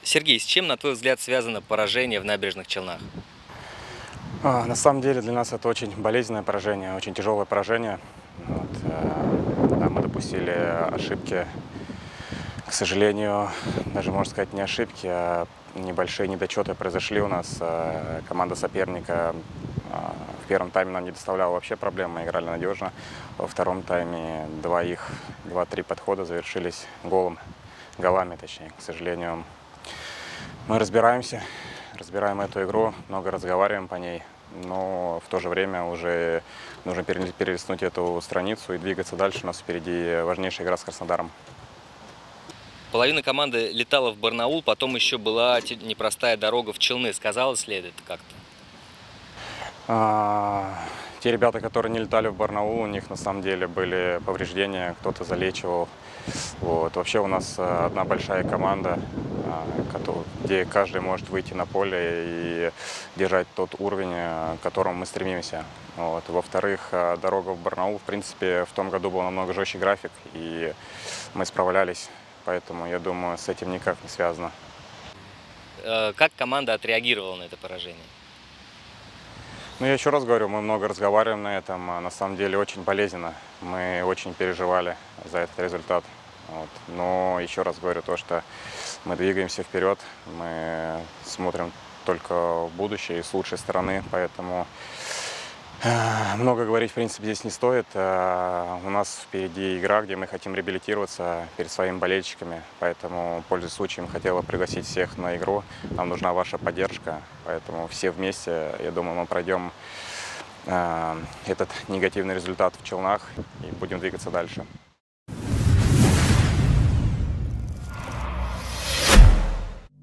Сергей, с чем, на твой взгляд, связано поражение в Набережных Челнах? На самом деле для нас это очень болезненное поражение, очень тяжелое поражение. Да, мы допустили ошибки, к сожалению, даже можно сказать не ошибки, а небольшие недочеты произошли у нас. Команда соперника в первом тайме нам не доставляла вообще проблем, мы играли надежно. Во втором тайме два-три подхода завершились голами, точнее, к сожалению. Мы разбираем эту игру, много разговариваем по ней, но в то же время уже нужно перелистнуть эту страницу и двигаться дальше. У нас впереди важнейшая игра с Краснодаром. Половина команды летала в Барнаул, потом еще была непростая дорога в Челны. Сказалось ли это как-то? Те ребята, которые не летали в Барнаул, у них на самом деле были повреждения, кто-то залечивал. Вообще у нас одна большая команда, где каждый может выйти на поле и держать тот уровень, к которому мы стремимся. Во-вторых, дорога в Барнаул, в принципе, в том году был намного жестче график, и мы справлялись, поэтому, я думаю, с этим никак не связано. Как команда отреагировала на это поражение? Ну, я еще раз говорю, мы много разговариваем на этом, на самом деле очень болезненно. Мы очень переживали за этот результат. Но еще раз говорю то, что мы двигаемся вперед, мы смотрим только в будущее и с лучшей стороны, поэтому много говорить, в принципе, здесь не стоит. У нас впереди игра, где мы хотим реабилитироваться перед своими болельщиками, поэтому, пользуясь случаем, хотела пригласить всех на игру. Нам нужна ваша поддержка, поэтому все вместе, я думаю, мы пройдем этот негативный результат в Челнах и будем двигаться дальше.